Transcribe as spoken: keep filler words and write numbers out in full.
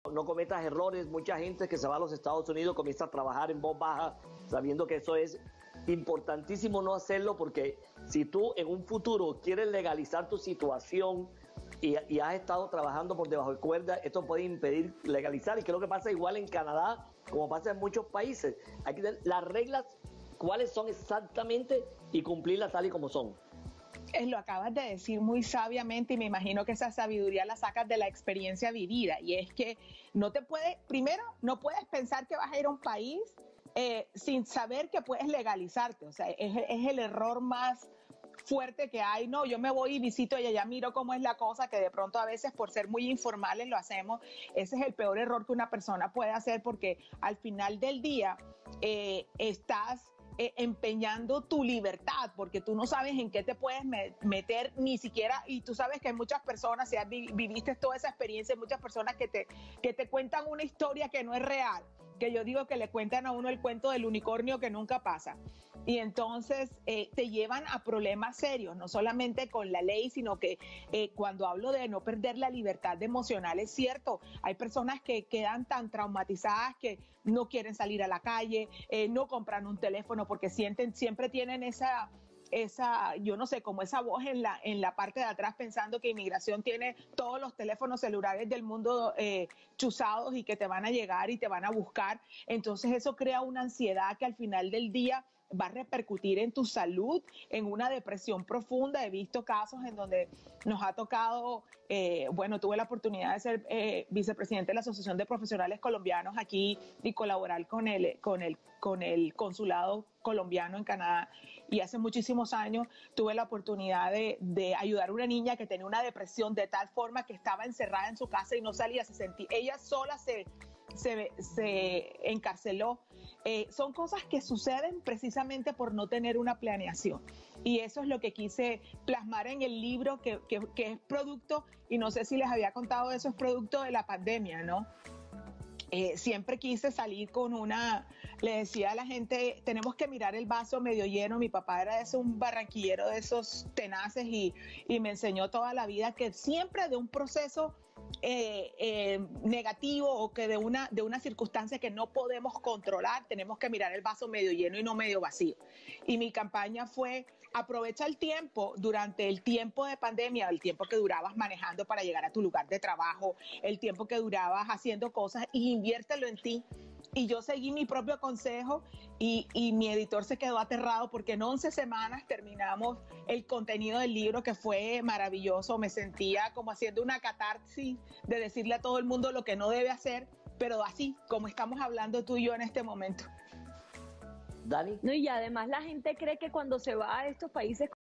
no cometas errores. Mucha gente que se va a los Estados Unidos comienza a trabajar en voz baja, sabiendo que eso es importantísimo no hacerlo, porque si tú en un futuro quieres legalizar tu situación y, y has estado trabajando por debajo de cuerda, esto puede impedir legalizar, y creo que pasa igual en Canadá como pasa en muchos países. Hay que tener las reglas, cuáles son exactamente, y cumplirlas tal y como son. Lo acabas de decir muy sabiamente, y me imagino que esa sabiduría la sacas de la experiencia vivida, y es que no te puedes, primero, no puedes pensar que vas a ir a un país eh, sin saber que puedes legalizarte. O sea, es, es el error más fuerte que hay. No, yo me voy y visito y allá miro cómo es la cosa, que de pronto a veces por ser muy informales lo hacemos. Ese es el peor error que una persona puede hacer, porque al final del día eh, estás Eh, empeñando tu libertad, porque tú no sabes en qué te puedes me meter ni siquiera, y tú sabes que hay muchas personas, si has vi viviste toda esa experiencia, hay muchas personas que te, que te cuentan una historia que no es real, que yo digo que le cuentan a uno el cuento del unicornio que nunca pasa, y entonces eh, te llevan a problemas serios, no solamente con la ley, sino que eh, cuando hablo de no perder la libertad emocional, es cierto, hay personas que quedan tan traumatizadas que no quieren salir a la calle, eh, no compran un teléfono porque sienten, siempre tienen esa, esa, yo no sé, como esa voz en la, en la parte de atrás pensando que inmigración tiene todos los teléfonos celulares del mundo eh, chuzados y que te van a llegar y te van a buscar. Entonces eso crea una ansiedad que al final del día va a repercutir en tu salud, en una depresión profunda. He visto casos en donde nos ha tocado, eh, bueno, tuve la oportunidad de ser eh, vicepresidente de la Asociación de Profesionales Colombianos aquí y colaborar con el, con el, con el consulado colombiano en Canadá, y hace muchísimos años tuve la oportunidad de, de ayudar a una niña que tenía una depresión de tal forma que estaba encerrada en su casa y no salía, se sentía, ella sola se, se, se encarceló. Eh, son cosas que suceden precisamente por no tener una planeación, y eso es lo que quise plasmar en el libro, que, que, que es producto, y no sé si les había contado eso, es producto de la pandemia, ¿no? Eh, siempre quise salir con una, le decía a la gente, tenemos que mirar el vaso medio lleno. Mi papá era ese, un barranquillero de esos tenaces, y, y me enseñó toda la vida que siempre de un proceso eh, eh, negativo, o que de una, de una circunstancia que no podemos controlar, tenemos que mirar el vaso medio lleno y no medio vacío. Y mi campaña fue: aprovecha el tiempo durante el tiempo de pandemia, el tiempo que durabas manejando para llegar a tu lugar de trabajo, el tiempo que durabas haciendo cosas, y inviértelo en ti. Y yo seguí mi propio consejo, y, y mi editor se quedó aterrado, porque en once semanas terminamos el contenido del libro, que fue maravilloso. Me sentía como haciendo una catarsis de decirle a todo el mundo lo que no debe hacer, pero así como estamos hablando tú y yo en este momento. Dani. No, y además la gente cree que cuando se va a estos países